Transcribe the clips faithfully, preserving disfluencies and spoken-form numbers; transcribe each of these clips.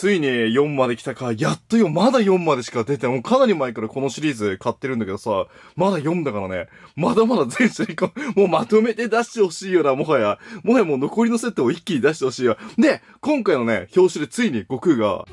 ついによんまで来たか。やっとよ、まだよんまでしか出て、もうかなり前からこのシリーズ買ってるんだけどさ、まだよんだからね、まだまだ全種類か、もうまとめて出してほしいよな、もはや。もはやもう残りのセットを一気に出してほしいよ。で、今回のね、表紙でついに悟空が、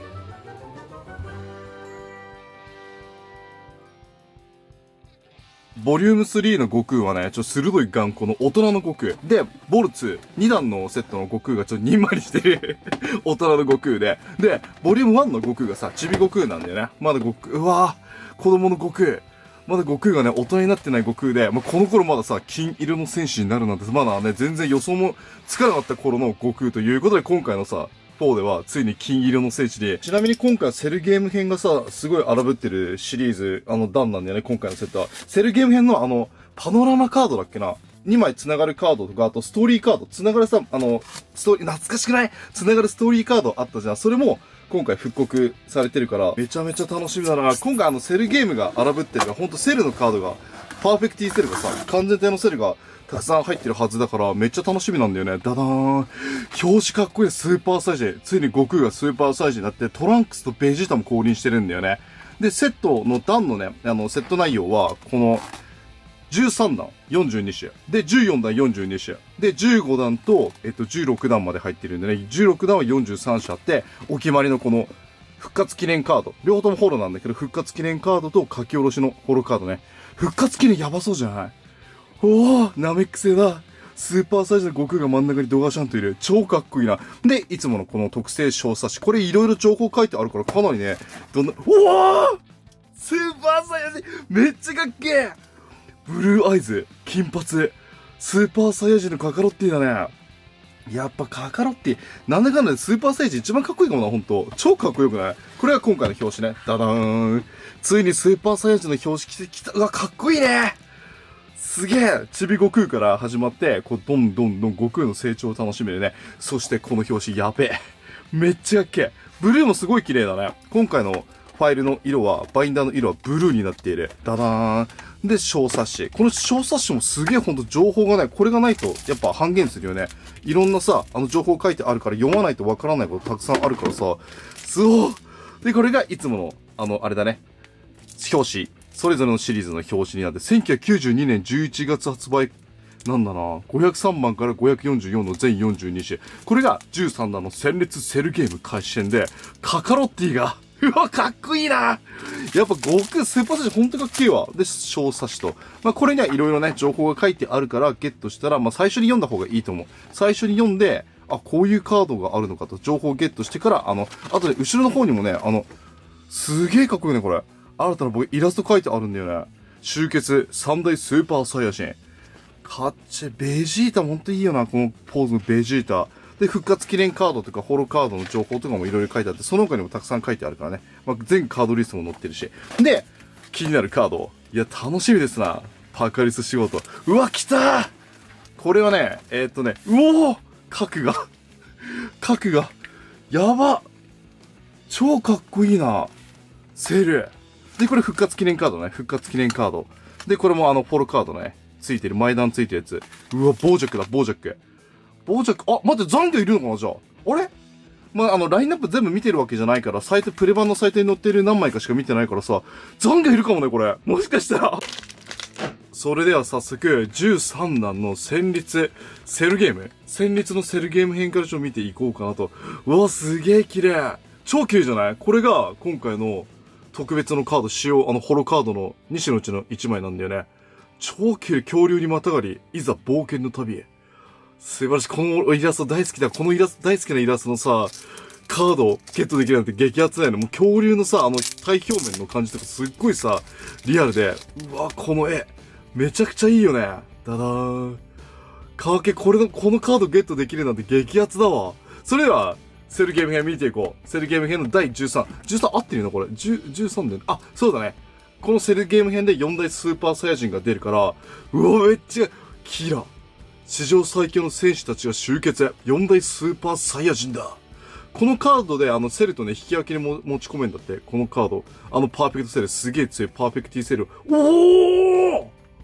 ボリュームスリーの悟空はね、ちょっと鋭い眼光の大人の悟空。で、ボルツに段のセットの悟空がちょっとにんまりしてる大人の悟空で。で、ボリュームワンの悟空がさ、ちび悟空なんだよね。まだ悟空、うわぁ、子供の悟空。まだ悟空がね、大人になってない悟空で、まあ、この頃まださ、金色の戦士になるなんて、まだね、全然予想もつかなかった頃の悟空ということで、今回のさ、フォーでは、ついに金色の聖地で、ちなみに今回セルゲーム編がさ、すごい荒ぶってるシリーズ、あの、段なんだよね、今回のセットは。セルゲーム編のあの、パノラマカードだっけなにまい繋がるカードとか、あとストーリーカード、繋がるさ、あの、ストーリー、懐かしくない繋がるストーリーカードあったじゃん。それも、今回復刻されてるから、めちゃめちゃ楽しみだな。今回あの、セルゲームが荒ぶってるから、ほんとセルのカードが、パーフェクティセルがさ、完全体のセルが、たくさん入ってるはずだから、めっちゃ楽しみなんだよね。ダダーン。表紙かっこいいスーパーサイジ。ついに悟空がスーパーサイジになって、トランクスとベジータも降臨してるんだよね。で、セットの段のね、あの、セット内容は、この、じゅうさんだん、よんじゅうに種。で、じゅうよんだん、よんじゅうに種。で、じゅうごだんと、えっと、じゅうろくだんまで入ってるんでね、じゅうろくだんはよんじゅうさん種あって、お決まりのこの、復活記念カード。両方ともホロなんだけど、復活記念カードと書き下ろしのホロカードね。復活記念やばそうじゃない？おー、ナメック星だ。スーパーサイズの悟空が真ん中にドガシャンといる。超かっこいいな。で、いつものこの特製小冊子。これいろいろ情報書いてあるからかなりね、どんな、うわースーパーサイヤ人めっちゃかっけーブルーアイズ、金髪、スーパーサイヤ人のカカロッティだね。やっぱカカロッティ、なんだかんだでスーパーサイヤ人一番かっこいいかもな、ほんと。超かっこよくない？これが今回の表紙ね。ダダーン。ついにスーパーサイヤ人の表紙着てきた。うわ、かっこいいねすげえちび悟空から始まって、こう、どんどんどん悟空の成長を楽しめるね。そしてこの表紙やべえ。めっちゃかっけえ。ブルーもすごい綺麗だね。今回のファイルの色は、バインダーの色はブルーになっている。ダダーン。で、小冊子。この小冊子もすげえほんと情報がない。これがないと、やっぱ半減するよね。いろんなさ、あの情報書いてあるから読まないとわからないことたくさんあるからさ。そうで、これがいつもの、あの、あれだね。表紙。それぞれのシリーズの表紙になって、せんきゅうひゃくきゅうじゅうにねんじゅういちがつ発売、なんだな、ごひゃくさんばんからごひゃくよんじゅうよんの全よんじゅうに種。これがじゅうさんだんの戦列セルゲーム開始戦で、カカロッティが、うわ、かっこいいなやっぱ悟空スーパーサイジほんとかっけえわ。で、小冊子と。まあ、これにはいろいろね、情報が書いてあるから、ゲットしたら、まあ、最初に読んだ方がいいと思う。最初に読んで、あ、こういうカードがあるのかと、情報をゲットしてから、あの、あとで、後ろの方にもね、あの、すげえかっこいいね、これ。新たな僕、イラスト書いてあるんだよね。集結、三大スーパーサイヤ人。かっち、ベジータもほんといいよな、このポーズのベジータ。で、復活記念カードとか、ホロカードの情報とかもいろいろ書いてあって、その他にもたくさん書いてあるからね。まあ、全カードリストも載ってるし。で、気になるカード。いや、楽しみですな。パカリス仕事。うわ、来たーこれはね、えー、っとね、うおー核が、核が、やば超かっこいいな。セル。で、これ復活記念カードね。復活記念カード。で、これもあの、フォロカードね。ついてる。前段ついてるやつ。うわ、ボージャックだ、ボージャック。ボージャック、あ、待って、残魚いるのかなじゃあ。あれまあ、あの、ラインナップ全部見てるわけじゃないから、サイト、プレ版のサイトに載ってる何枚かしか見てないからさ、残魚いるかもね、これ。もしかしたら。それでは早速、じゅうさんだんの戦慄、セルゲーム戦慄のセルゲーム編からちょっと見ていこうかなと。うわ、すげえ綺麗。超綺麗じゃないこれが、今回の、特別のカード使用、あの、ホロカードのに種のうちのいちまいなんだよね。超綺麗、恐竜にまたがり、いざ冒険の旅へ。素晴らしい。このイラスト大好きだ。このイラスト、大好きなイラストのさ、カードをゲットできるなんて激アツだよね。もう恐竜のさ、あの、体表面の感じとかすっごいさ、リアルで、うわ、この絵、めちゃくちゃいいよね。ダダーン。かけ、これの、このカードゲットできるなんて激アツだわ。それでは、セルゲーム編見ていこう。セルゲーム編のだいじゅうさん。じゅうさん合ってるのこれ。じゅう、じゅうさんで。あ、そうだね。このセルゲーム編でよん大スーパーサイヤ人が出るから、うわ、めっちゃ、キラ。史上最強の戦士たちが集結。よん大スーパーサイヤ人だ。このカードであのセルとね、引き分けにも持ち込めんだって。このカード。あのパーフェクトセル、すげえ強いパーフェクティセル。おー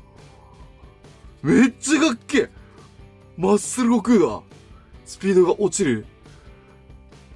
めっちゃかっけえマッスル悟空だ。スピードが落ちる。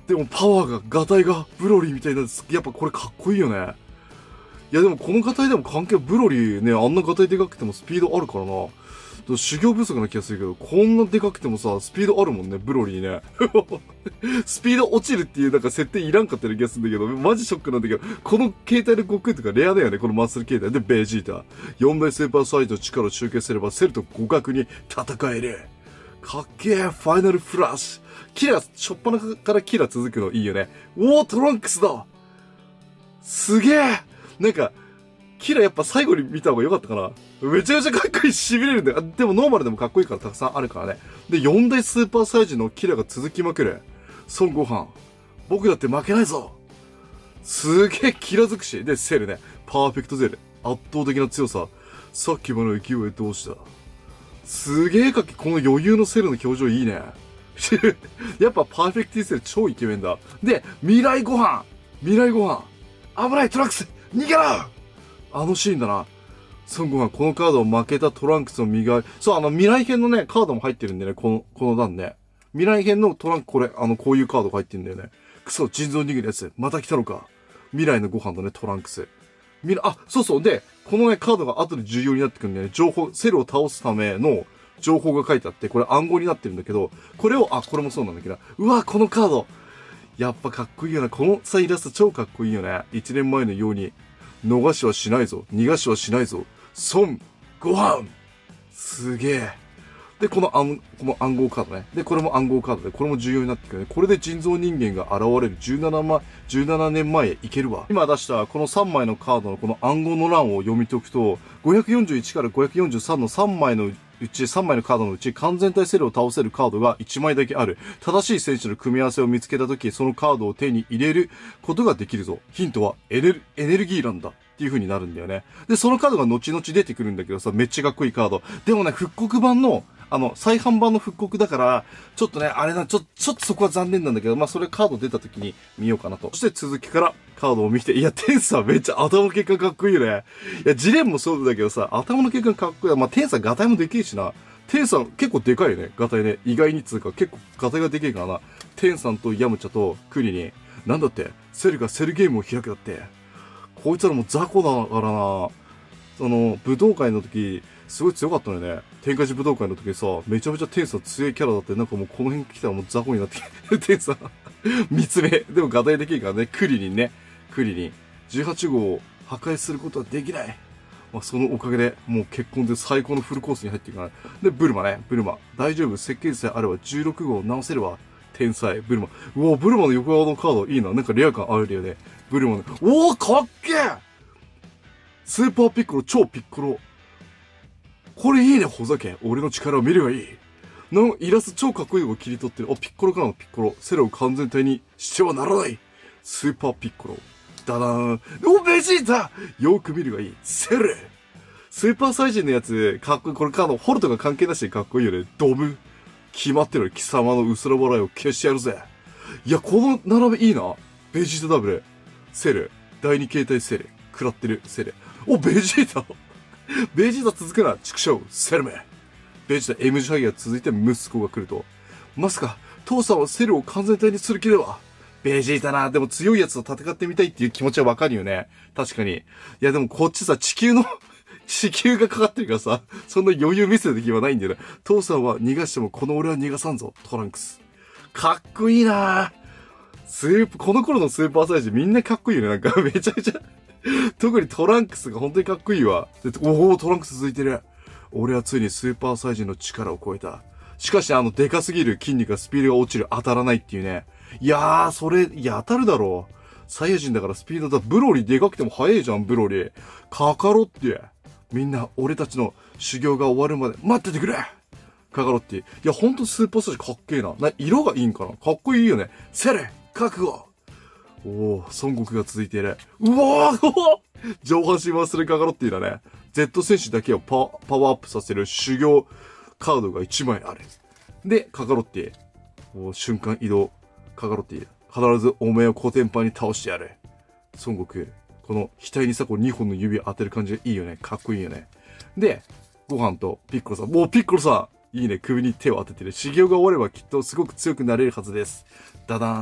でもパワーが、ガタイが、ブロリーみたいなんです。やっぱこれかっこいいよね。いやでもこのガタイでも関係、ブロリーね、あんなガタイでかくてもスピードあるからな。修行不足な気がするけど、こんなでかくてもさ、スピードあるもんね、ブロリーね。スピード落ちるっていうなんか設定いらんかったような気がするんだけど、マジショックなんだけど、この携帯の悟空とかレアだよね、このマッスル携帯でベジータ。よん大スーパーサイズの力を集結すれば、セルと互角に戦える。かっけえ、ファイナルフラッシュ。キラー、しょっぱなからキラー続くのいいよね。おー、トランクスだ。すげえ。なんか、キラやっぱ最後に見た方が良かったかな。めちゃめちゃかっこいい、痺れるんだよ。でもノーマルでもかっこいいからたくさんあるからね。で、よん大スーパーサイズのキラが続きまくる。孫悟飯。僕だって負けないぞ。すげえキラ尽くし。で、セルね。パーフェクトゼル。圧倒的な強さ。さっきまでの勢いどうした？すげえかっけ、この余裕のセルの表情いいね。やっぱパーフェクトセル超イケメンだ。で、未来ご飯。未来ご飯。危ないトランクス逃げろ。あのシーンだな。孫悟飯、このカードを負けたトランクスの身代わり。そう、あの未来編のね、カードも入ってるんでね、この、この段ね。未来編のトランク、これ、あの、こういうカードが入ってるんだよね。クソ、人造人間のやつ。また来たのか。未来のご飯だね、トランクス。未来、あ、そうそう。で、このね、カードが後で重要になってくるんだよね。情報、セルを倒すための情報が書いてあって、これ暗号になってるんだけど、これを、あ、これもそうなんだけど、うわ、このカード。やっぱかっこいいよな。このさ、イラスト超かっこいいよね。一年前のように。逃しはしないぞ。逃がしはしないぞ。孫悟飯すげえ。で、この暗、この暗号カードね。で、これも暗号カードで、これも重要になってくるね。これで人造人間が現れるじゅうななま、じゅうななねんまえへ行けるわ。今出したこのさんまいのカードのこの暗号の欄を読み解くと、ごひゃくよんじゅういちからごひゃくよんじゅうさんのさんまいのうち、さんまいのカードのうち、完全体セルを倒せるカードがいちまいだけある。正しい選手の組み合わせを見つけたとき、そのカードを手に入れることができるぞ。ヒントはエネル、エネルギー欄だ。っていう風になるんだよね。で、そのカードが後々出てくるんだけどさ、めっちゃかっこいいカード。でもね、復刻版の、あの、再販版の復刻だから、ちょっとね、あれな、ちょ、ちょっとそこは残念なんだけど、まあ、それカード出た時に見ようかなと。そして続きからカードを見て、いや、テンさんめっちゃ頭の血管かっこいいよね。いや、ジレンもそうだけどさ、頭の血管かっこいい。まあ、テンさんガタイもでけえしな。テンさん結構でかいよね、ガタイね。意外につうか、結構ガタイがでけえからな。テンさんとヤムチャとクリに、なんだって、セルがセルゲームを開くだって。こいつらも雑魚だからな。その、武道会の時、すごい強かったのよね。天下寺武道会の時さ、めちゃめちゃテンさん強いキャラだって、なんかもうこの辺来たらもう雑魚になってきて、テンさん、三つ目。でもガタイできるからね、クリリンね。クリリン。じゅうはち号を破壊することはできない。まあ、そのおかげで、もう結婚で最高のフルコースに入っていかない。で、ブルマね、ブルマ。大丈夫、設計図さえあればじゅうろく号を直せるわ。天才、ブルマ。うわ、ブルマの横側のカードいいな。なんかレア感あるよね。ブルマの。おー、かっけースーパーピッコロ、超ピッコロ。これいいね、ほざけ。俺の力を見ればいい。のイラスト超かっこいいのを切り取ってる。あ、ピッコロからのピッコロ。セルを完全体にしてはならない。スーパーピッコロ。ダダーン。お、ベジータよく見るがいい。セルスーパーサイジンのやつ、かっこいい。これカード、ホルトが関係なしでかっこいいよね。ドブ。決まってる。貴様の薄ら笑いを消してやるぜ。いや、この並べいいな。ベジータダブル。セル。第二形態セル。食らってる。セル。お、ベジータベジータ続くな。畜生。セルメ。ベジータ エム 字ハギが続いて息子が来ると。まさか、父さんはセルを完全体にする気では。ベジータな。でも強いやつと戦ってみたいっていう気持ちはわかるよね。確かに。いやでもこっちさ、地球の、地球がかかってるからさ、そんな余裕見せる気はないんだよね。父さんは逃がしてもこの俺は逃がさんぞ。トランクス。かっこいいなスープ、この頃のスーパーサイズみんなかっこいいよね。なんかめちゃめちゃ特にトランクスが本当にかっこいいわ。でおお、トランクス続いてる。俺はついにスーパーサイジンの力を超えた。しかしあのデカすぎる筋肉がスピードが落ちる、当たらないっていうね。いやー、それ、いや当たるだろう。サイヤ人だからスピードだ。ブロリーでかくても速いじゃん、ブロリー。カカロッテ。みんな俺たちの修行が終わるまで待っててくれ。カカロッテ。いや、ほんとスーパーサイジンかっけえな。な、色がいいんかな。かっこいいよね。セレ、覚悟。おお、孫悟空が続いている。うわー上半身はするカカロッティだね。Z 戦士だけをパパワーアップさせる修行カードがいちまいある。で、カカロッティ。お瞬間移動。カカロッティ。必ずお前をコテンパンに倒してやる。孫悟空。この額にさ、こうにほんの指を当てる感じがいいよね。かっこいいよね。で、ご飯とピッコロさん。もうピッコロさんいいね。首に手を当ててる。修行が終わればきっとすごく強くなれるはずです。ダダーン。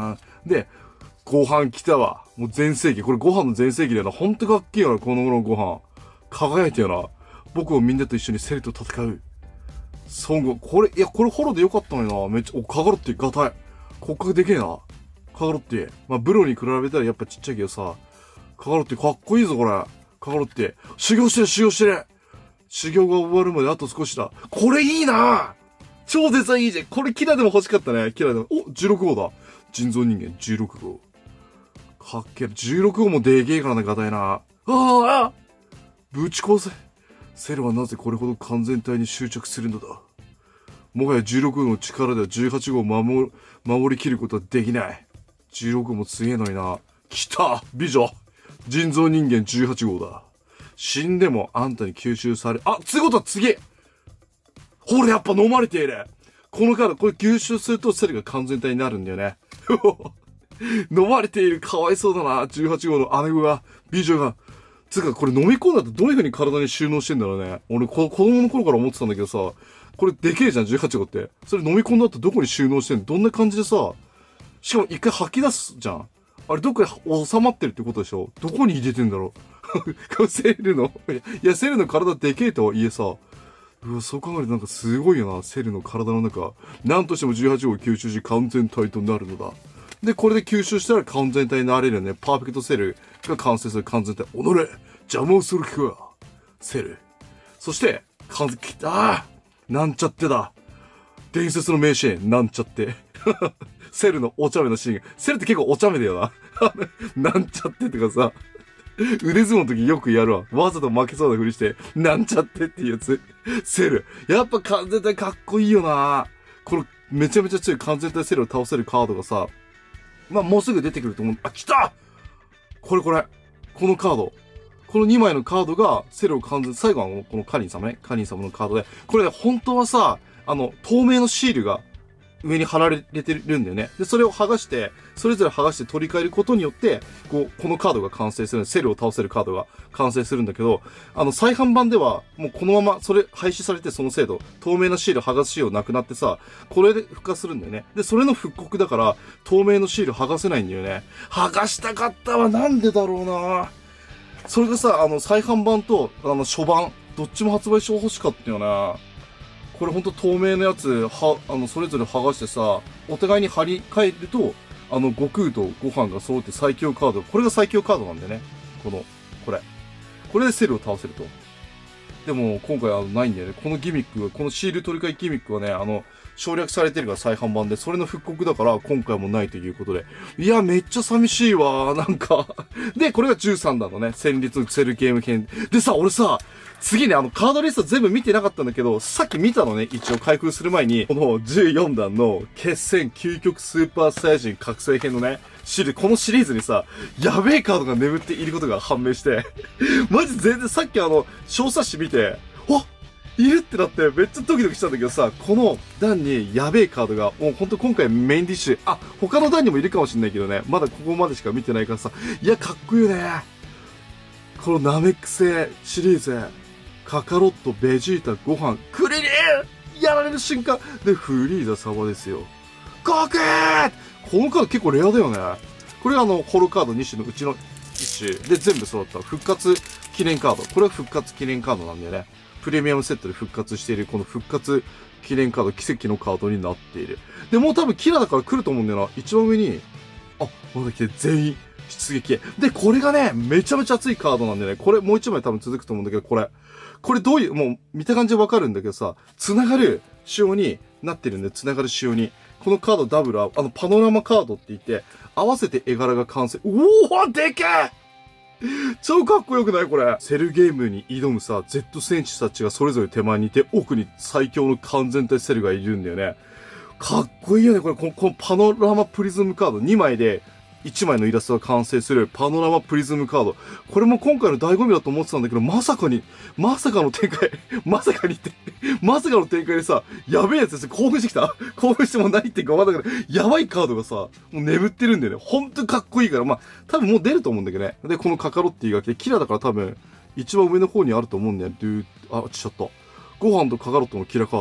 で、ご飯来たわ。もう全盛期。これご飯の全盛期だよな。ほんとかっけえよな、この頃のご飯。輝いてよな。僕もみんなと一緒にセルと戦う。ソング、これ、いや、これホロでよかったのにな。めっちゃ、お、カガロッティ、ガタイ。骨格でけえな。カガロッティ。まあ、ブロに比べたらやっぱちっちゃいけどさ。カガロッティかっこいいぞ、これ。カガロッティ。修行してる、修行してる。修行が終わるまであと少しだ。これいいな。超デザインいいじゃん。これキラでも欲しかったね。キラでも。お、じゅうろく号だ。人造人間じゅうろく号。かっけえ。じゅうろく号もでけえからな、ガタイな。ああぶち壊せ。セルはなぜこれほど完全体に執着するのだ。もはやじゅうろく号の力ではじゅうはち号を守る、守りきることはできない。じゅうろく号も強えのにな。来た美女人造人間じゅうはち号だ。死んでもあんたに吸収され、あ、つうことは次ほら、やっぱ飲まれている。このカード、これ吸収するとセルが完全体になるんだよね。飲まれている。かわいそうだな。じゅうはち号の姉子が、美女が。つうか、これ飲み込んだとどういう風に体に収納してんだろうね。俺、こ、子供の頃から思ってたんだけどさ、これでけえじゃん、じゅうはち号って。それ飲み込んだ後どこに収納してんの？どんな感じでさ、しかも一回吐き出すじゃん。あれ、どっかに収まってるってことでしょ？どこに入れてんだろうセルの、いや、セルの体でけえとはいえさ、うわ、そう考えるとなんかすごいよな、セルの体の中。なんとしてもじゅうはち号を吸収し完全体となるのだ。で、これで吸収したら完全体になれるよね。パーフェクトセルが完成する完全体。おのれ邪魔をする気かセル。そして、完全、ああなんちゃってだ。伝説の名シーン、なんちゃって。セルのお茶目のシーン。セルって結構お茶目だよな。なんちゃってとかさ。腕相撲の時よくやるわ。わざと負けそうなふりして、なんちゃってっていうやつ。セル。やっぱ完全体かっこいいよな。このめちゃめちゃ強い完全体セルを倒せるカードがさ、まあ、もうすぐ出てくると思う。あ、来たこれこれ。このカード。このにまいのカードがセルを完全、最後はこのカリン様ね。カリン様のカードで。これね、本当はさ、あの、透明のシールが上に貼られてるんだよね。で、それを剥がして、それぞれ剥がして取り替えることによって、こう、このカードが完成する。セルを倒せるカードが完成するんだけど、あの、再販版では、もうこのまま、それ、廃止されてその制度、透明なシール剥がす仕様なくなってさ、これで復活するんだよね。で、それの復刻だから、透明のシール剥がせないんだよね。剥がしたかったわ。なんでだろうな。それがさ、あの、再販版と、あの、初版、どっちも発売してほしかったよな。これほんと透明のやつ、は、あの、それぞれ剥がしてさ、お互いに張り替えると、あの、悟空とご飯が揃って最強カード。これが最強カードなんだよね。この、これ。これでセルを倒せると。でも、今回はないんだよね。このギミック、このシール取り替えギミックはね、あの、省略されてるが再販版で、それの復刻だから今回もないということで。いや、めっちゃ寂しいわ、なんか。で、これがじゅうさんだんのね、戦慄セルゲーム編。でさ、俺さ、次ね、あの、カードリスト全部見てなかったんだけど、さっき見たのね、一応開封する前に、このじゅうよんだんの決戦究極スーパーサイヤ人覚醒編のね、シリーズ、このシリーズにさ、やべえカードが眠っていることが判明して、マジ全然さっきあの、小冊子見て、あいるってなってめっちゃドキドキしたんだけどさ、この段にやべえカードが、もうほんと今回メインディッシュ、あ、他の段にもいるかもしんないけどね、まだここまでしか見てないからさ、いや、かっこいいよね。このナメック星シリーズ、カカロット、ベジータ、ご飯、クリリンやられる瞬間で、フリーザ様ですよ。ゴクーこのカード結構レアだよね。これがあの、ホロカードに種のうちのいっ種で全部揃った復活記念カード。これは復活記念カードなんだよね。プレミアムセットで復活しているこの復活記念カード、奇跡のカードになっている。で、もう多分キラだから来ると思うんだよな。一番上に、あ、まだ来て全員出撃。で、これがね、めちゃめちゃ熱いカードなんでね、これもう一枚多分続くと思うんだけど、これ。これどういう、もう見た感じわかるんだけどさ、繋がる仕様になってるんで、繋がる仕様に。このカードダブルは、あの、パノラマカードって言って、合わせて絵柄が完成。おおでけえ超かっこよくないこれ。セルゲームに挑むさ、Z 戦士たちがそれぞれ手前にいて、奥に最強の完全体セルがいるんだよね。かっこいいよね、これ。この、このパノラマプリズムカードにまいで、いちまいのイラストが完成するパノラマプリズムカード。これも今回の醍醐味だと思ってたんだけど、まさかに、まさかの展開、まさかにって、まさかの展開でさ、やべえやつです。興奮してきた興奮しても何言ってんかわかんないけど、やばいカードがさ、もう眠ってるんだよね。ほんとかっこいいから、まあ、多分もう出ると思うんだけどね。で、このカカロッティが来て、キラだから多分、一番上の方にあると思うんだよ。ドゥー、あ、落ちちゃった。ご飯とカカロットのキラカード。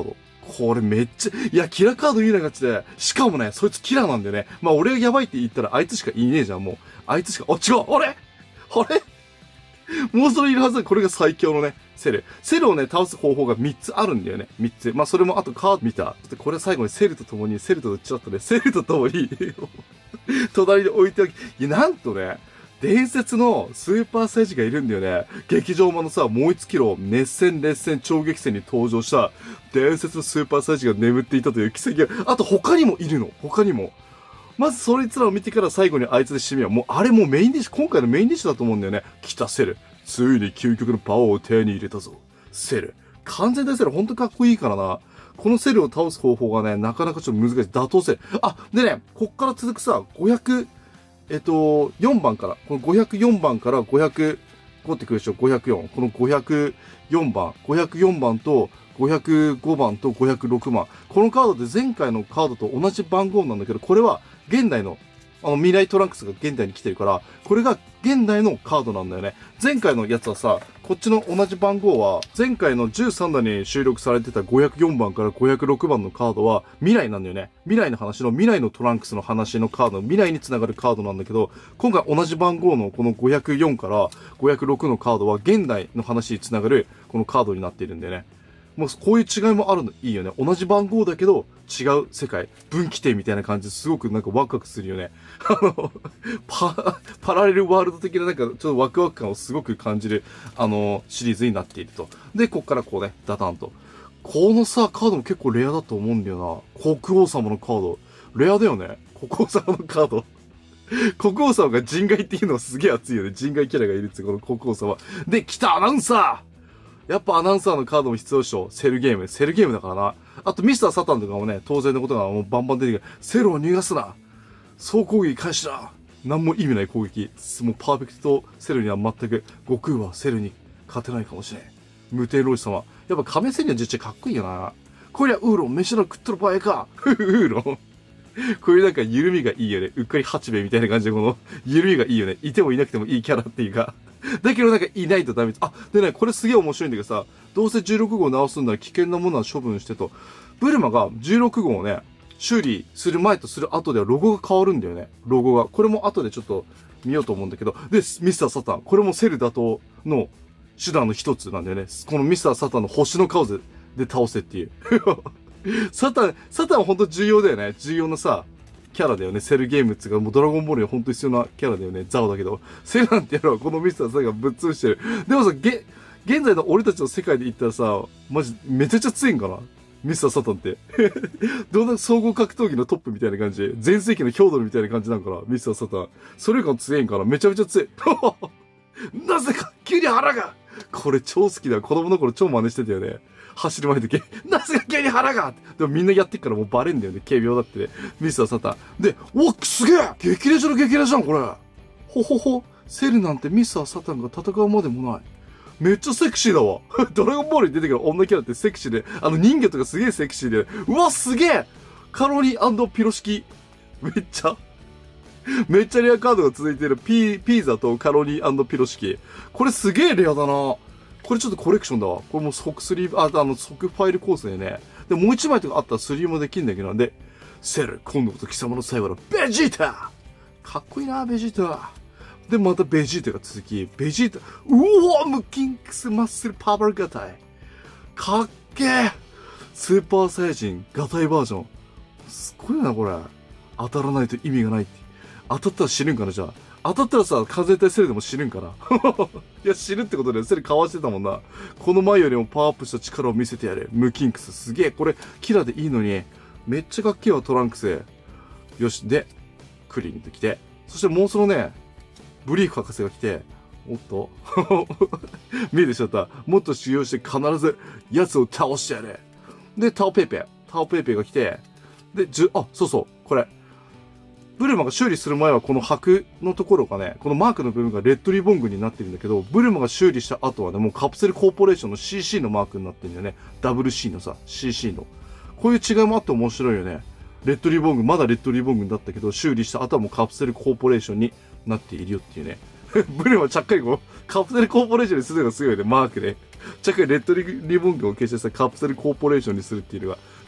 これめっちゃ、いや、キラカードいいなガチで。しかもね、そいつキラーなんだよね。まあ俺がやばいって言ったらあいつしかいねえじゃん、もう。あいつしか、あ、違うあれあれもうそれいるはずだ。これが最強のね、セル。セルをね、倒す方法がみっつあるんだよね。みっつ。まあそれもあとカード見た。これ最後にセルと共に、セルとちょっとね、セルと共に、隣で置いておき、いや、なんとね、伝説のスーパーサイジがいるんだよね。劇場版のさ、もう一キロ、熱戦熱戦超激戦に登場した伝説のスーパーサイジが眠っていたという奇跡が、あと他にもいるの。他にも。まずそいつらを見てから最後にあいつで締めよう。もうあれもうメインディッシュ、今回のメインディッシュだと思うんだよね。来たセル。ついに究極のパワーを手に入れたぞ。セル。完全体セルほんとかっこいいからな。このセルを倒す方法がね、なかなかちょっと難しい。打倒セル。あ、でね、こっから続くさ、ごひゃく、えっと、よんばんから、このごひゃくよんばんからごひゃくごってくるでしょ、ごひゃくよん。このごひゃくよんばん、ごひゃくよんばんとごひゃくごばんとごひゃくろくばん。このカードで前回のカードと同じ番号なんだけど、これは現代の、あの未来トランクスが現代に来てるから、これが現代のカードなんだよね。前回のやつはさ、こっちの同じ番号は、前回のじゅうさんだんに収録されてたごひゃくよんばんからごひゃくろくばんのカードは未来なんだよね。未来の話の未来のトランクスの話のカード、未来につながるカードなんだけど、今回同じ番号のこのごひゃくよんからごひゃくろくのカードは現代の話につながるこのカードになっているんだよね。もうこういう違いもあるのいいよね。同じ番号だけど違う世界、分岐点みたいな感じですごくなんかワクワクするよね。あの、パ、パラレルワールド的ななんかちょっとワクワク感をすごく感じる、あの、シリーズになっていると。で、こっからこうね、ダタンと。このさ、カードも結構レアだと思うんだよな。国王様のカード。レアだよね。国王様のカード。国王様が人外っていうのはすげえ熱いよね。人外キャラがいるってこの国王様。で、来たアナウンサーやっぱアナウンサーのカードも必要でしょ。セルゲーム。セルゲームだからな。あとミスターサタンとかもね、当然のことがもうバンバン出てくる。セルを逃がすな。総攻撃開始だ。何も意味ない攻撃。もうパーフェクトセルには全く、悟空はセルに勝てないかもしれん。無敵老師様。やっぱ亀仙人は実際かっこいいよな。こりゃウーロン、飯の食っとる場合か。ウーロン。こういうなんか緩みがいいよね。うっかり八兵衛みたいな感じでこの緩みがいいよね。いてもいなくてもいいキャラっていうか。だけどなんかいないとダメ。あ、でね、これすげえ面白いんだけどさ、どうせじゅうろくごう直すんなら危険なものは処分してと。ブルマがじゅうろくごうをね、修理する前とする後ではロゴが変わるんだよね。ロゴが。これも後でちょっと見ようと思うんだけど。で、ミスターサタン。これもセル打倒の手段の一つなんだよね。このミスターサタンの星の数で倒せっていう。サタン、サタンは本当重要だよね。重要なさ、キャラだよね。セルゲームっつうか、もうドラゴンボールに本当必要なキャラだよね。ザオだけど。セルなんてやろうこのミスターサタンがぶっ潰してる。でもさ、げ、現在の俺たちの世界で言ったらさ、マジ、めちゃくちゃ強いんかなミスターサタンって。どんな総合格闘技のトップみたいな感じで、全盛期のヒョードルみたいな感じなんかなミスターサタン。それ以下強いんかなめちゃめちゃ強い。なぜか、急に腹がこれ超好きだよ。子供の頃超真似してたよね。走る前の時、なぜか急に腹がでもみんなやってっからもうバレんだよね。軽病だってね。ミスターサタン。で、おっすげえ激レジャの激レジャんこれ。ほほほ。セルなんてミスターサタンが戦うまでもない。めっちゃセクシーだわ。ドラゴンボールに出てくる女キャラってセクシーで、あの人魚とかすげえセクシーで、うわ、すげえカロリー&ピロ式。めっちゃ、めっちゃレアカードが続いてるピ、ピーザとカロリー&ピロ式。これすげえレアだな。これちょっとコレクションだわ。これもう即スリー、あ、あの、即ファイル構成ね。で、もう一枚とかあったらスリーもできんだけど、なんで、セル、今度こそ貴様の最後のベジータかっこいいな、ベジータ。で、またベジータが続き、ベジータ、うおームキンクスマッスルパワーガタイ。かっけースーパーサイヤ人ガタイバージョン。すっごいな、これ。当たらないと意味がないって。当たったら死ぬんかな、じゃあ。当たったらさ、完全体セルでも死ぬんかな。いや、死ぬってことでセルかわしてたもんな。この前よりもパワーアップした力を見せてやれ。ムキンクス。すげえ。これ、キラーでいいのに。めっちゃかっけえわ、トランクス。よし。で、クリーンと来て。そしてもうそのね、ブリーフ博士が来て、おっと見えてしまった。もっと修行して必ず奴を倒してやれ。で、タオペイペイ。タオペイペイが来て、で、じゅ、あ、そうそう、これ。ブルマが修理する前はこの箔のところがね、このマークの部分がレッドリボン群になってるんだけど、ブルマが修理した後はね、もうカプセルコーポレーションの シーシー のマークになってるんだよね。ダブル C のさ、シーシー の。こういう違いもあって面白いよね。レッドリボン群、まだレッドリボン群だったけど、修理した後はもうカプセルコーポレーションになっているよっていうね。ブルマちゃっかりこう、カプセルコーポレーションにするのがすごいよね、マークで。ちゃっかりレッドリボン群を消してさ、カプセルコーポレーションにするっていうのが、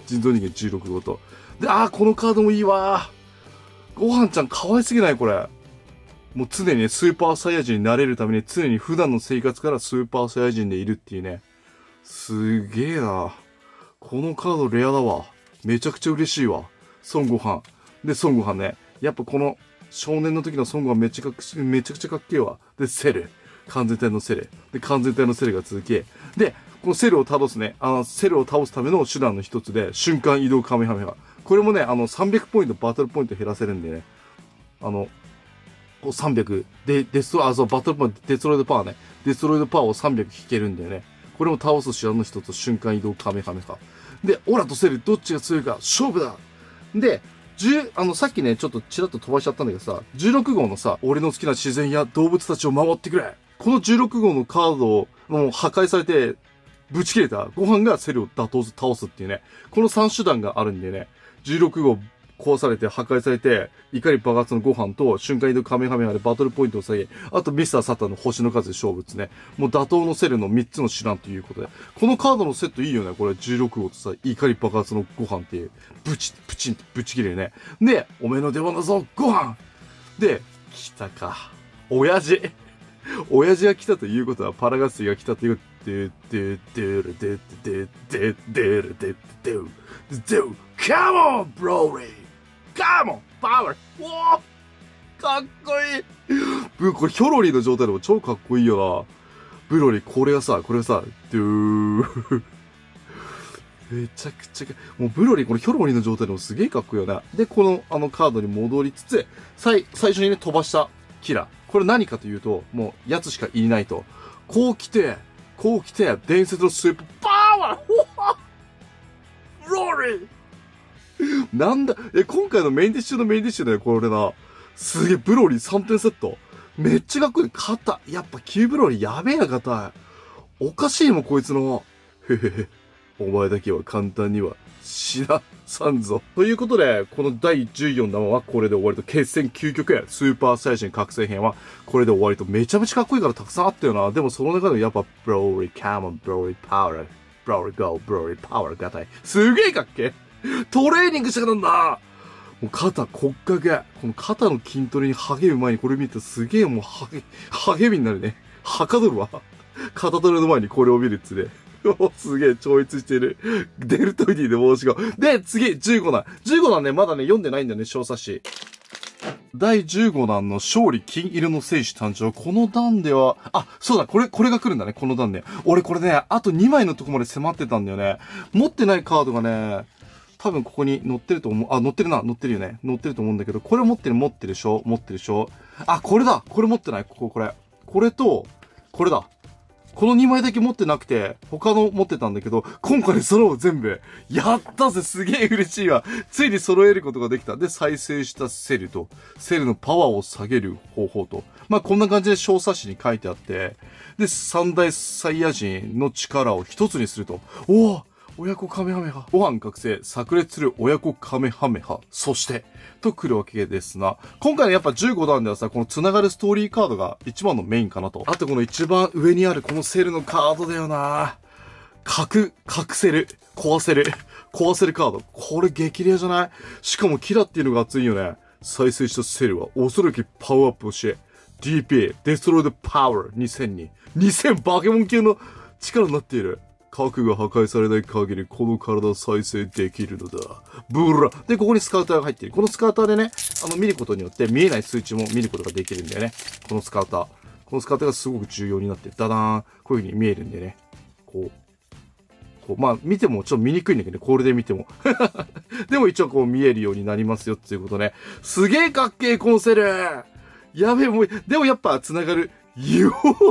人造人間じゅうろくごうと。で、あー、このカードもいいわー。ごはんちゃん可愛すぎないこれ。もう常にね、スーパーサイヤ人になれるために常に普段の生活からスーパーサイヤ人でいるっていうね。すげえな。このカードレアだわ。めちゃくちゃ嬉しいわ。孫悟飯。で、孫悟飯ね。やっぱこの少年の時の孫悟飯めちゃかくめちゃくちゃかっけえわ。で、セル。完全体のセル。で、完全体のセルが続き。で、このセルを倒すね。あの、セルを倒すための手段の一つで、瞬間移動カメハメハ。これもね、あの、さんびゃくポイント、バトルポイント減らせるんでね。あの、こうさんびゃく。で、デストロイ、あ、そう、バトルポイント、デストロイドパワーね。デストロイドパワーをさんびゃく引けるんだよね。これも倒す手段の一つ、瞬間移動カメハメハ。で、オラとセル、どっちが強いか、勝負だ。で、じゅう、あの、さっきね、ちょっとチラッと飛ばしちゃったんだけどさ、じゅうろくごうのさ、俺の好きな自然や動物たちを守ってくれ。このじゅうろくごうのカードを、もう破壊されて、ぶち切れたご飯がセルを打倒す、倒すっていうね。このさん手段があるんでね、じゅうろくごう壊されて、破壊されて、怒り爆発のご飯と、瞬間移動カメハメハでバトルポイントを下げ、あとミスターサタンの星の数で勝負ですね。もう打倒のセルのみっつの手段ということで。このカードのセットいいよね。これじゅうろくごうとさ、怒り爆発のご飯っていう、ブチ、プチンってぶち切れるね。で、おめえの出番だぞ、ご飯で、来たか。親父。親父が来たということは、パラガスが来たということで、で、で、で、で、で、で、で、で、で、で、で、Come on, Broly!Come on! Power! おーかっこいいブこれヒョロリーの状態でも超かっこいいよな。ブロリー、これがさ、これがさ、ドゥーめちゃくちゃか、もうブロリー、このヒョロリーの状態でもすげえかっこいいよな。で、このあのカードに戻りつつ、最、最初にね、飛ばしたキラー。これ何かというと、もう、やつしかいないと。こう来て、こう来て、伝説のスープパワーブロリーなんだ、え、今回のメインディッシュのメインディッシュだよ、これな。すげえ、ブロリーさんてんセット。めっちゃかっこいい。肩。やっぱキューブロリーやべえな、肩。おかしいもん、こいつの。へへへ。お前だけは簡単には死なさんぞ。ということで、このだいじゅうよんだんはこれで終わりと、決戦究極スーパーサイヤ人覚醒編はこれで終わりと、めちゃめちゃかっこいいからたくさんあったよな。でもその中でやっぱ、ブロリー、カモン、ブロリー、パワー、ブロリー、ゴー、ブロリー、パワー、ガタイ。すげえかっけトレーニングしたかったんだもう肩、骨格。この肩の筋トレに励む前にこれ見るとすげえもう励、励みになるね。はかどるわ。肩トレの前にこれを見るっつで。おすげえ、超越してる。デルトイディで申し子。で、次、じゅうごだん。じゅうごだんね、まだね、読んでないんだよね、小冊子。だいじゅうごだんの勝利金色の戦士誕生。この段では、あ、そうだ、これ、これが来るんだね、この段で。俺これね、あとにまいのとこまで迫ってたんだよね。持ってないカードがね、多分ここに載ってると思う。あ、載ってるな、載ってるよね。載ってると思うんだけど、これ持ってる、持ってるでしょ持ってるでしょあ、これだこれ持ってない、ここ、これ。これと、これだ。このにまいだけ持ってなくて、他の持ってたんだけど、今回揃う全部。やったぜすげえ嬉しいわ。ついに揃えることができた。で、再生したセルと、セルのパワーを下げる方法と。まあ、こんな感じで小冊子に書いてあって、で、三大サイヤ人の力を一つにすると。おぉ親子カメハメハ。ご飯覚醒、炸裂する親子カメハメハ。そして、と来るわけですな。今回のやっぱじゅうごだんではさ、この繋がるストーリーカードが一番のメインかなと。あとこの一番上にあるこのセルのカードだよな。核、核セル、壊せる、壊せるカード。これ激レアじゃない？しかもキラっていうのが熱いよね。再生したセルは恐るべきパワーアップをし、ディーピー、デストロイドパワーにせんに、にせんバケモン級の力になっている。核が破壊されない限りこの体を再生できるのだ。ブラで、ここにスカウターが入っている。このスカウターでね、あの見ることによって見えない数値も見ることができるんだよね。このスカウター。このスカウターがすごく重要になって、ダダーン、こういう風に見えるんでね。こう。こうまあ、見てもちょっと見にくいんだけどね、これで見ても。でも一応こう見えるようになりますよっていうことね。すげえかっけえ、このセル。やべえ、もう、でもやっぱ繋がる。よー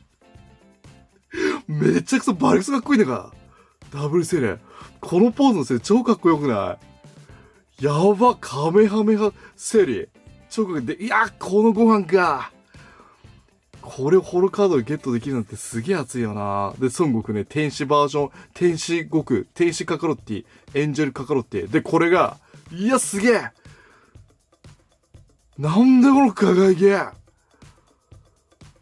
めちゃくちゃバリクソかっこいいんだから。ダブルセル。このポーズのセル超かっこよくないやば、カメハメハセル。超かっこいい。で、いや、このご飯か。これホロカードでゲットできるなんてすげえ熱いよな。で、孫悟空ね、天使バージョン、天使悟空、天使カカロッティ、エンジェルカカロッティ。で、これが、いや、すげえなんでこの輝き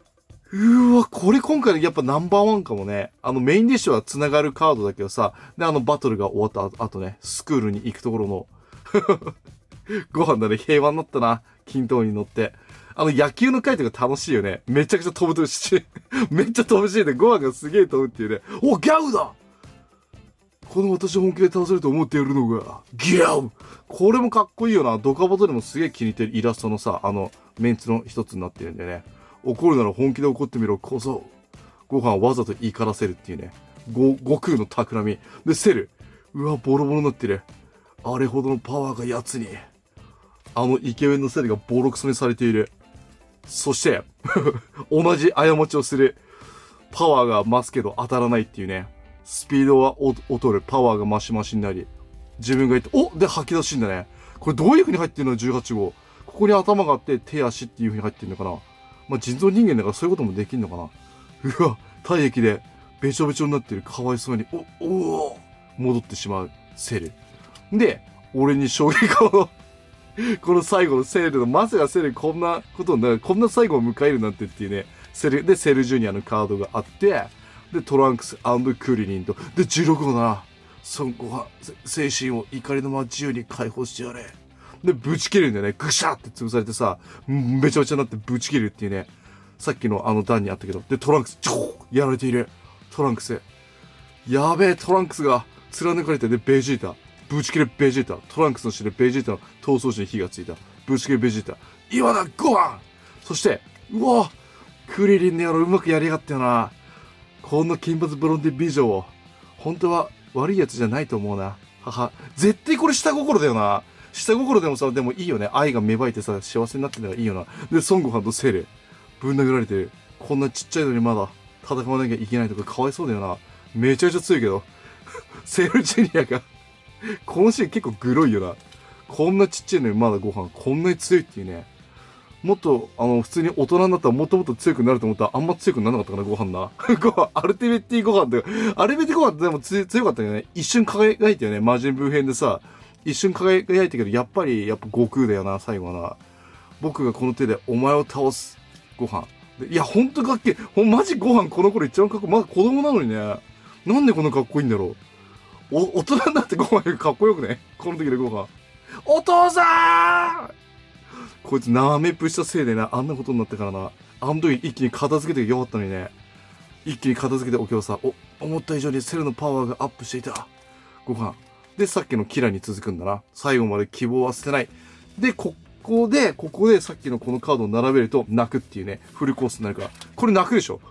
うーわ、これ今回のやっぱナンバーワンかもね。あのメインディッシュは繋がるカードだけどさ、で、あのバトルが終わった後ね、スクールに行くところの、ご飯だね、平和になったな。均等に乗って。あの野球の回とか楽しいよね。めちゃくちゃ飛ぶし、めっちゃ飛ぶしで、ご飯がすげえ飛ぶっていうね。お、ギャウだこの私本気で倒せると思ってやるのが、ギャウこれもかっこいいよな。ドカボトでもすげえ気に入ってるイラストのさ、あの、メンツの一つになってるんでね。怒るなら本気で怒ってみろ、こそ。ご飯をわざと怒らせるっていうね。ご、悟空の企み。で、セル。うわ、ボロボロになってる。あれほどのパワーが奴に。あのイケメンのセルがボロクソにされている。そして、同じ過ちをする。パワーが増すけど当たらないっていうね。スピードは劣る。パワーが増し増しになり。自分が言って、おで吐き出しんだね。これどういう風に入ってるの ?じゅうはち 号。ここに頭があって手足っていう風に入ってるのかな。まあ、人造人間だからそういうこともできんのかな。うわ、体液でべちょべちょになってる。かわいそうに。お、おお戻ってしまう。セル。で、俺に衝撃を、この最後のセルの、まさかセルこんなことになる、こんな最後を迎えるなんてっていうね。セル、で、セルジュニアのカードがあって、で、トランクス&クリリンと、で、じゅうろく号だな。孫悟飯、精神を怒りのまま自由に解放してやれ。で、ぶち切れるんだよね。ぐしゃって潰されてさ、めちゃめちゃになってぶち切れるっていうね。さっきのあの段にあったけど。で、トランクス、ちょーやられている。トランクス。やべえ、トランクスが貫かれて、で、ベジータ。ぶち切れベジータ。トランクスの死でベジータの闘争時に火がついた。ぶち切れベジータ。今だ、ご飯そして、うわクリリンの野郎うまくやりやがったよな。こんな金髪ブロンディ美女を。本当は悪いやつじゃないと思うな。はは。絶対これ下心だよな。下心でもさ、でもいいよね。愛が芽生えてさ、幸せになってるのがいいよな。で、孫悟飯とセル。ぶん殴られてる。こんなちっちゃいのにまだ戦わなきゃいけないとかかわいそうだよな。めちゃめちゃ強いけど。セルジュニアが、このシーン結構グロいよな。こんなちっちゃいのにまだご飯、こんなに強いっていうね。もっと、あの、普通に大人になったらもっともっと強くなると思ったらあんま強くならなかったかな、ご飯な。ご飯、アルティメッティご飯って、アルティメッティご飯ってでも強強かったよね。一瞬輝いたよね、魔人ブー編でさ。一瞬輝いたけど、やっぱり、やっぱ悟空だよな、最後はな。僕がこの手でお前を倒す。ご飯。いや、ほんとかっけえ。ほん、マジご飯この頃一番かっこいい。まだ子供なのにね。なんでこんなかっこいいんだろう。お、大人になってご飯よりかっこよくね。この時でご飯。お父さんこいつナメプしたせいでな、あんなことになったからな。あの時一気に片付けてよかったのにね。一気に片付けておけばさ、お、思った以上にセルのパワーがアップしていた。ご飯。で、さっきのキラに続くんだな。最後まで希望は捨てない。で、ここで、ここでさっきのこのカードを並べると泣くっていうね、フルコースになるから。これ泣くでしょ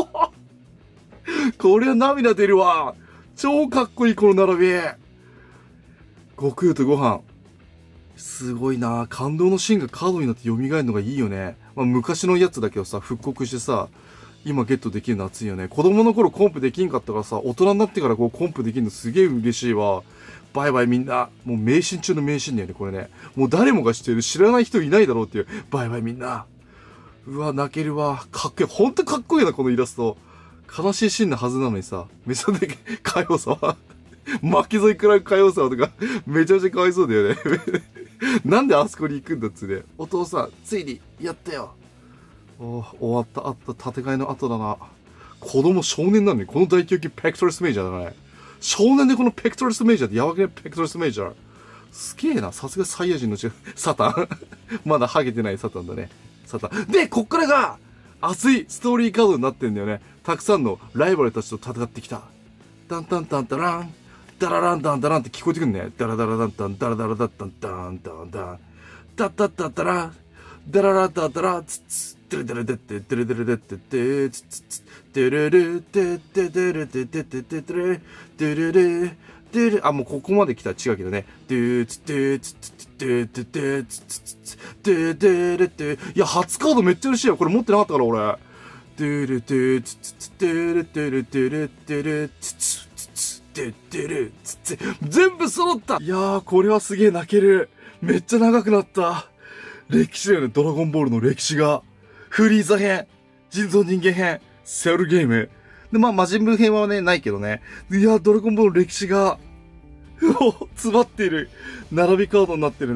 これは涙出るわ。超かっこいい、この並び。悟空とご飯。すごいな。感動のシーンがカードになって蘇るのがいいよね。まあ、昔のやつだけどさ、復刻してさ、今ゲットできるの熱いよね。子供の頃コンプできんかったからさ、大人になってからこうコンプできるのすげえ嬉しいわ。バイバイみんな。もう迷信中の迷信だよね、これね。もう誰もが知ってる。知らない人いないだろうっていう。バイバイみんな。うわ、泣けるわ。かっこいい。ほんとかっこいいな、このイラスト。悲しいシーンなはずなのにさ、めちゃめちゃかよさは。巻き添い食らうかよさとか、めちゃめちゃかわいそうだよね。なんであそこに行くんだっつうね。お父さん、ついに、やったよ。お終わった、あった、戦いの後だな。子供少年なのに、この大凶器ペクトラスメジャーだね。少年でこのペクトラスメジャーってやばくねペクトラスメジャー。すげえな。さすがサイヤ人のち、サタン。まだハゲてないサタンだね。サタン。で、こっからが、熱いストーリーカードになってんだよね。たくさんのライバルたちと戦ってきた。タンタンタンタラン。ダラランダンダランって聞こえてくるね。ダラダラダンダンダラダラダンダンダンダンダン。ダッダッダッダラダララダダラツツデレデレデッデレデレデッデデツツツデレレデデデレデデデデデレデレレデレあ、もうここまで来たら違うけどね。デツデツツデデデツツツデデレデいや、初カードめっちゃ嬉しいよ。これ持ってなかったから俺。デレデツツツデレデレデレデレツツで、でる、つって、全部揃った。いやー、これはすげえ泣ける。めっちゃ長くなった。歴史だよね、ドラゴンボールの歴史が。フリーザ編、人造人間編、セルゲーム。で、まあ、魔人ブー編はね、ないけどね。いやー、ドラゴンボールの歴史が、うお、詰まっている。並びカードになってるね。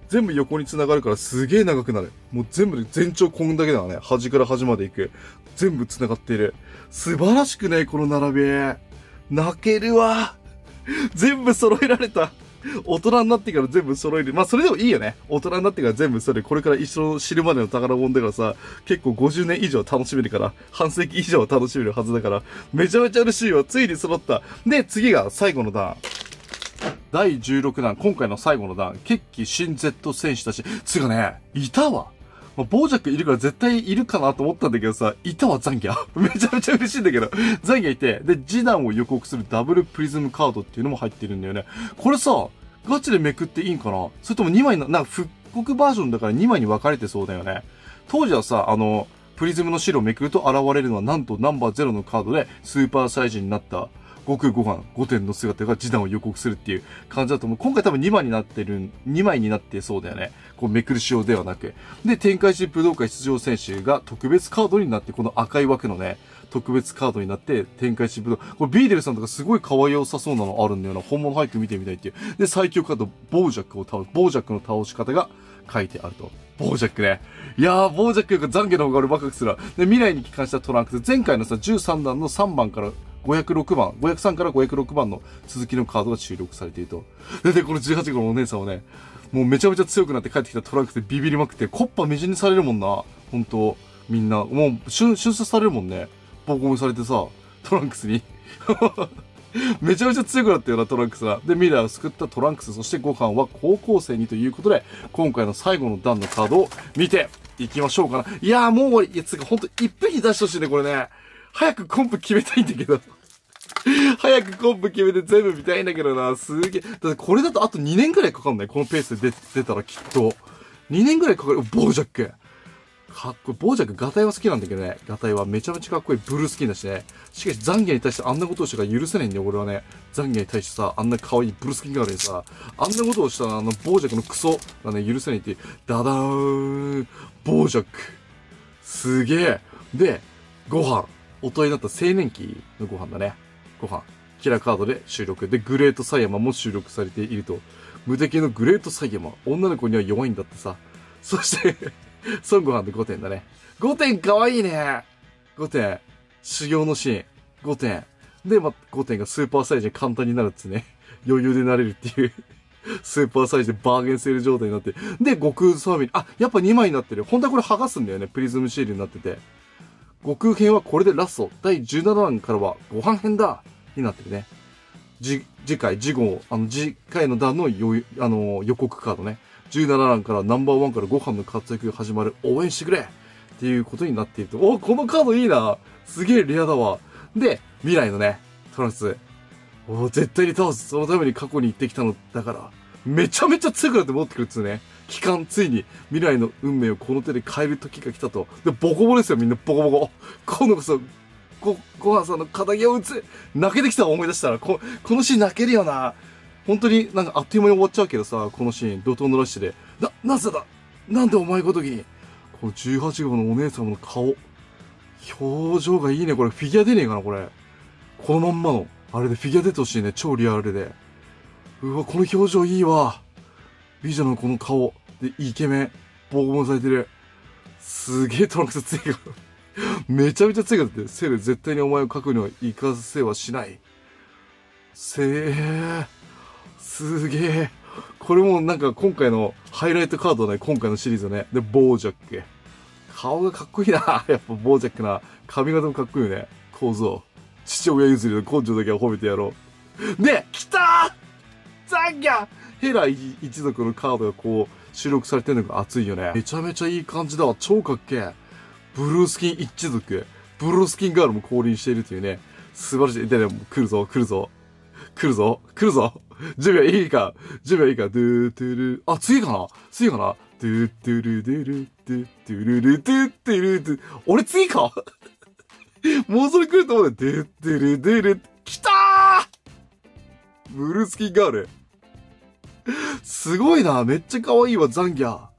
全部横に繋がるからすげえ長くなる。もう全部で全長こんだけだからね。端から端まで行く。全部繋がっている。素晴らしくね、この並び。泣けるわ。全部揃えられた。大人になってから全部揃える。まあ、それでもいいよね。大人になってから全部揃える。これから一生知るまでの宝物だからさ、結構ごじゅうねん以上楽しめるから、半世紀以上楽しめるはずだから、めちゃめちゃ嬉しいわ。ついに揃った。で、次が最後の段。だいじゅうろくだん、今回の最後の段、決起新 Z 戦士たち。つうかね、いたわ。まあ、ボージャックいるから絶対いるかなと思ったんだけどさ、いたわ、ザンギャ。めちゃめちゃ嬉しいんだけど。ザンギャいて、で、次男を予告するダブルプリズムカードっていうのも入ってるんだよね。これさ、ガチでめくっていいんかな？それともにまいな、なんか復刻バージョンだからにまいに分かれてそうだよね。当時はさ、あの、プリズムの白をめくると現れるのはなんとナンバーゼロのカードでスーパーサイズになった悟空ご飯ごてんの姿が次男を予告するっていう感じだと思う。今回多分にまいになってる、にまいになってそうだよね。こうめくる仕様ではなく。で、天下一武道会出場選手が特別カードになって、この赤い枠のね、特別カードになって、天下一武道、これビーデルさんとかすごい可愛よさそうなのあるんだよな。本物俳句見てみたいっていう。で、最強カード、ボージャックを倒す、ボージャックの倒し方が書いてあると。ボージャックね。いやー、ボージャックが懺悔の方が俺ワクワクするわ。で、未来に帰還したトランクス、前回のさ、じゅうさんだんのさんばんからごひゃくろくばん、ごひゃくさんからごひゃくろくばんの続きのカードが収録されていると。で、で、このじゅうはちごうのお姉さんはね、もうめちゃめちゃ強くなって帰ってきたトランクスでビビりまくって、コッパみじんにされるもんな。ほんと、みんな。もう、瞬殺されるもんね。ボコボコされてさ、トランクスに。めちゃめちゃ強くなったよな、トランクスが。で、未来を救ったトランクス、そしてごはんは高校生にということで、今回の最後の段のカードを見ていきましょうかな。いやーもう俺、いや、つうかほんと一匹出してほしいね、これね。早くコンプ決めたいんだけど。早くコンプ決めて全部見たいんだけどな。すげえ。だってこれだとあとにねんくらいかかんない？このペースで出、出たらきっと。にねんくらいかかる。ボージャック。かっこいい。ボージャック、ガタイは好きなんだけどね。ガタイはめちゃめちゃかっこいい。ブルースキンだしね。しかし、ザンギャに対してあんなことをしたから許せないんだよ、俺はね。ザンギャに対してさ、あんな可愛いブルースキンがあるにさ、あんなことをしたら、あの、ボージャックのクソがね、許せないって、ダダーン、ボージャック。すげえ。で、ご飯。大人になった青年期のご飯だね。ご飯。キラーカードで収録。で、グレートサイヤマも収録されていると。無敵のグレートサイヤマ。女の子には弱いんだってさ。そして孫悟飯でごてんだね。ごてんかわいいね。ごてん。修行のシーン。ごてん。で、ま、ごてんがスーパーサイズに簡単になるっつね。余裕でなれるっていう。スーパーサイズでバーゲンセール状態になって。で、悟空サーミン。あ、やっぱにまいになってる。本当はこれ剥がすんだよね。プリズムシールになってて。悟空編はこれでラスト。だいじゅうななだんからはご飯編だになってるね。じ、次回、次号、あの、次回の段のよ、あの、予告カードね。じゅうななだんからナンバーワンからご飯の活躍が始まる。応援してくれっていうことになっていると。お、このカードいいな。すげえレアだわ。で、未来のね、トランクス。お、絶対に倒す。そのために過去に行ってきたのだから。めちゃめちゃ強くなって戻ってくるっつうね。期間、ついに未来の運命をこの手で変える時が来たと。で、ボコボコですよ、みんなボコボコ。今度こそ、ご、ごはんさんの仇を打つ。泣けてきた思い出したら、こ、このシーン泣けるよな。本当になんかあっという間に終わっちゃうけどさ、このシーン、怒涛のラッシュで。な、なぜだなんでお前ごときに。このじゅうはちごうのお姉様の顔。表情がいいね、これ。フィギュア出ねえかな、これ。このまんまの。あれでフィギュア出てほしいね、超リアルで。うわ、この表情いいわ。美女のこの顔。で、イケメン。ボコボコされてる。すげえトランクス強いから。めちゃめちゃ強いからって。セール絶対にお前を書くには行かせはしない。せー。すげえ。これもなんか今回のハイライトカードね。今回のシリーズね。で、ボージャック。顔がかっこいいな。やっぱボージャックな。髪型もかっこいいよね。構造。父親譲りの根性だけは褒めてやろう。で、来たーザンギャヘラ一族のカードがこう収録されてるのが熱いよね。めちゃめちゃいい感じだわ。超かっけえ。ブルースキン一族。ブルースキンガールも降臨しているというね。素晴らしい。でね、来るぞ、来るぞ。来るぞ、来るぞ。準備はいいか。準備はいいか。ドゥートゥル。あ、次かな次かなドゥートゥルドゥルドゥトゥルルドゥトゥルドゥ。俺次かもうそれ来ると思うんだよ。ドゥトゥルドゥル。来たーブルースキンガール。すごいな。めっちゃ可愛いわ、ザンギャ。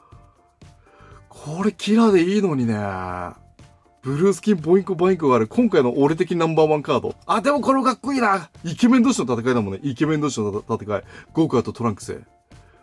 これキラーでいいのにね。ブルースキンボインコバインコがある。今回の俺的ナンバーワンカード。あ、でもこれもかっこいいな。イケメン同士の戦いだもんね。イケメン同士の戦い。ゴーカーとトランクス。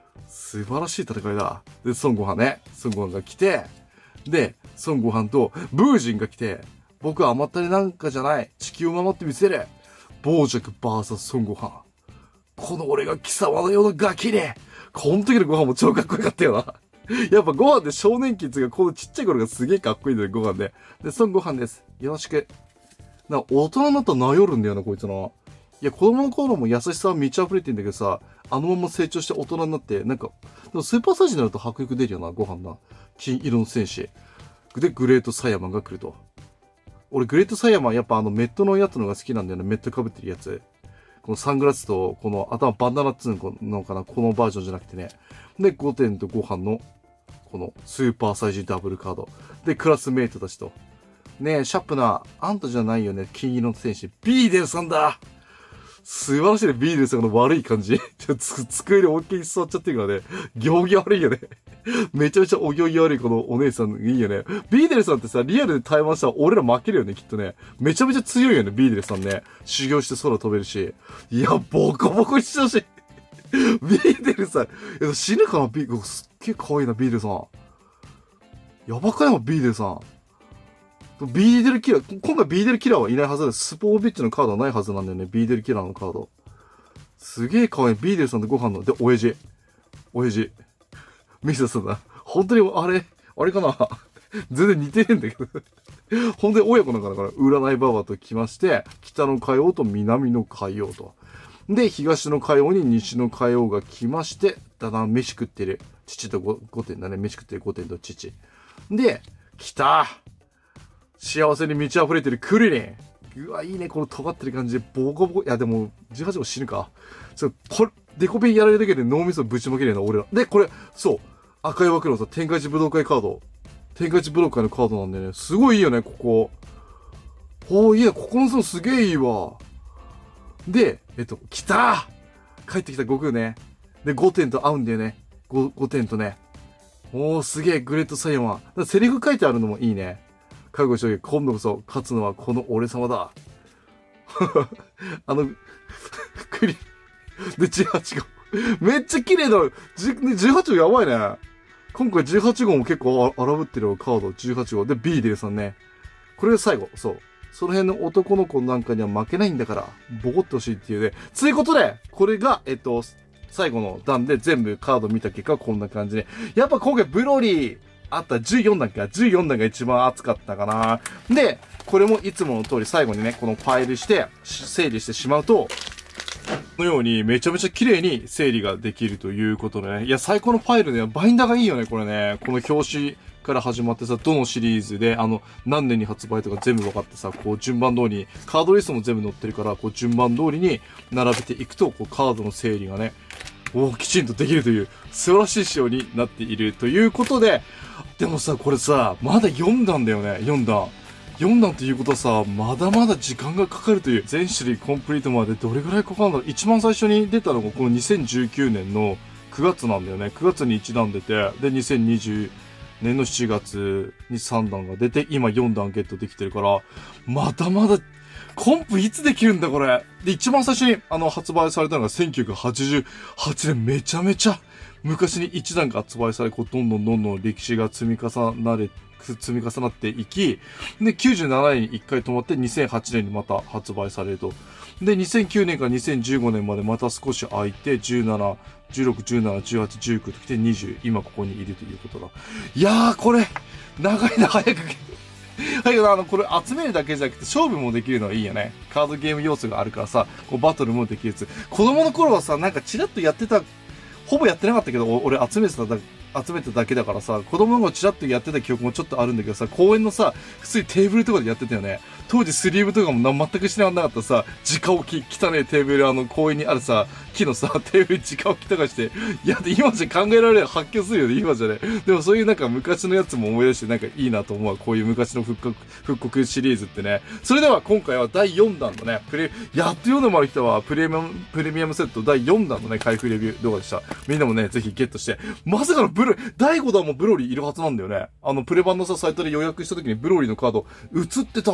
素晴らしい戦いだ。で、孫悟飯ね。孫悟飯が来て、で、孫悟飯とブージンが来て、僕は甘ったれなんかじゃない。地球を守ってみせる。傍若 ブイエス 孫悟飯。この俺が貴様のようなガキね。この時のご飯も超かっこよかったよな。やっぱご飯で少年期っていうか、このちっちゃい頃がすげえかっこいいんだよ、ご飯で。で、孫悟飯です。よろしく。な、大人になったらなよるんだよな、こいつな。いや、子供の頃も優しさは満ち溢れてんだけどさ、あのまま成長して大人になって、なんか、でもスーパーサイズになると迫力出るよな、ご飯な。金色の戦士。で、グレートサイヤマンが来ると。俺、グレートサイヤマンやっぱあのメットのやつのが好きなんだよね、メット被ってるやつ。このサングラスと、この頭バンダナっつうのかな、このバージョンじゃなくてね。で、ごてんとご飯の、このスーパーサイズダブルカード。で、クラスメイトたちと。ねえ、シャープな、あんたじゃないよね、金色の戦士。ビーデルさんだ。素晴らしいね、ビーデルさんの悪い感じ。ちょっと机に思いっきり座っちゃってるからね。行儀悪いよね。めちゃめちゃお行儀悪いこのお姉さんいいよね。ビーデルさんってさ、リアルで対話したら俺ら負けるよね、きっとね。めちゃめちゃ強いよね、ビーデルさんね。修行して空飛べるし。いや、ボコボコにしてほしい。ビーデルさん。え、死ぬかな、ビーデル。すっげえ可愛いな、ビーデルさん。やばかないもん、ビーデルさん。ビーデルキラー、今回ビーデルキラーはいないはずです。スポービッチのカードはないはずなんだよね。ビーデルキラーのカード。すげえ可愛い。ビーデルさんとご飯の。で、親父。親父。ミスターさんだ。本当に、あれ、あれかな全然似てねえんだけど。本当に親子なのかなこれ。占いババと来まして、北の海王と南の海王と。で、東の海王に西の海王が来まして、だだん飯食ってる。父とごてんだね。飯食ってるごてんと父。で、来た幸せに満ち溢れてるクリリン。うわ、いいね。この尖ってる感じで、ボコボコ。いや、でも、じゅうはちご死ぬか。そう、これ、デコペンやられるだけで脳みそぶちまけるよな、俺ら。で、これ、そう。赤い枠のさ、天下一武道会カード。天下一武道会のカードなんでね。すごいいいよね、ここ。おー、いいね。ここの層すげえいいわ。で、えっと、来たー帰ってきた悟空ね。で、ごてんと合うんだよね。ご、ごてんとね。おー、すげえ、グレートサイヤマン。セリフ書いてあるのもいいね。覚悟しとけ、今度こそ勝つのはこの俺様だ。あの、クリ、で、じゅうはちごう。めっちゃ綺麗だ。じゅうはちごうやばいね。今回じゅうはちごうも結構荒ぶってるカード。じゅうはちごう。で、ビーデルさんね。これが最後。そう。その辺の男の子なんかには負けないんだから、ボコってほしいっていうね。つうことで、これが、えっと、最後の段で全部カード見た結果こんな感じで。やっぱ今回ブロリー、あったじゅうよんだんか。じゅうよんだんが一番熱かったかな。で、これもいつもの通り最後にね、このファイルして、整理してしまうと、このようにめちゃめちゃ綺麗に整理ができるということでね。いや、最高のファイルね。バインダーがいいよね、これね。この表紙から始まってさ、どのシリーズで、あの、何年に発売とか全部分かってさ、こう順番通りに、カードリストも全部載ってるから、こう順番通りに並べていくと、こうカードの整理がね、おきちんとできるという、素晴らしい仕様になっているということで、でもさ、これさ、まだよんだんだよね、よんだん。よんだんっていうことはさ、まだまだ時間がかかるという、全種類コンプリートまでどれぐらいかかるんだろう。一番最初に出たのがこのにせんじゅうきゅうねんのくがつなんだよね。くがつにいちだん出て、で、にせんにじゅうねんのしちがつにさんだんが出て、今よんだんゲットできてるから、まだまだ、コンプいつできるんだこれ。で、一番最初にあの発売されたのがせんきゅうひゃくはちじゅうはちねん、めちゃめちゃ昔に一段が発売され、こうどんどんどんどん歴史が積み重なれ、積み重なっていき、で、きゅうじゅうななねんにいっかい止まってにせんはちねんにまた発売されると。で、にせんきゅうねんからにせんじゅうごねんまでまた少し空いて、じゅうなな、じゅうろく、じゅうなな、じゅうはち、じゅうきゅうときてにじゅう、今ここにいるということだ。いやー、これ、長いな、早く。だけど、あの、これ集めるだけじゃなくて勝負もできるのはいいよね。カードゲーム要素があるからさ、こうバトルもできるやつ。子供の頃はさ、なんかチラッとやってた、ほぼやってなかったけど、俺集めてただ、集めただけだからさ、子供の頃チラッとやってた記憶もちょっとあるんだけどさ、公園のさ、普通にテーブルとかでやってたよね。当時スリーブとかも全くしなかったさ、直置き、汚いテーブル、あの、公園にあるさ、木のさ、テーブル直置きとかして、いや、今じゃ考えられない、発狂するよね、今じゃね。でもそういうなんか昔のやつも思い出してなんかいいなと思うわ。こういう昔の復刻、復刻シリーズってね。それでは今回はだいよんだんのね、プレ、やっとよんだんまで来たわ。プレミアム、プレミアムセットだいよんだんのね、開封レビュー動画でした。みんなもね、ぜひゲットして。まさかのブロ、だいごだんもブロリーいるはずなんだよね。あの、プレ版のさ、サイトで予約した時にブロリーのカード映ってたはずなんだよ。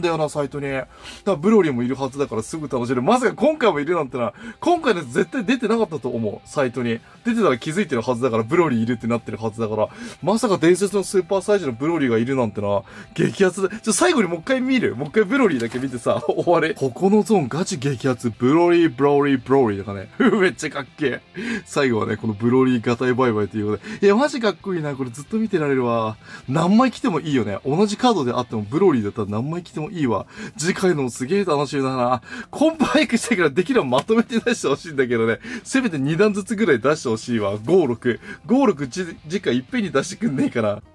だよな、サイトに。だからブロリーもいるはずだからすぐ楽しめる。まさか今回もいるなんてな、今回のやつ絶対出てなかったと思う、サイトに。出てたら気づいてるはずだから、ブロリーいるってなってるはずだから、まさか伝説のスーパーサイズのブロリーがいるなんてな、激アツだ。ちょ、最後にもう一回見る。もう一回ブロリーだけ見てさ、終わり。ここのゾーンガチ激アツ。ブロリー、ブロリー、ブロリーだからね。めっちゃかっけえ。最後はね、このブロリーガタイバイバイということで。いや、マジかっこいいな。これずっと見てられるわ。何枚来てもいいよね。同じカードであってもブロリーだったら何枚来てもいいわ。次回のもすげえ楽しみだな。コンプ早くしてからできればまとめて出してほしいんだけどね。せめてにだんずつぐらい出してほしいわ。ご、ろく。ご、ろく次回いっぺんに出してくんねえかな。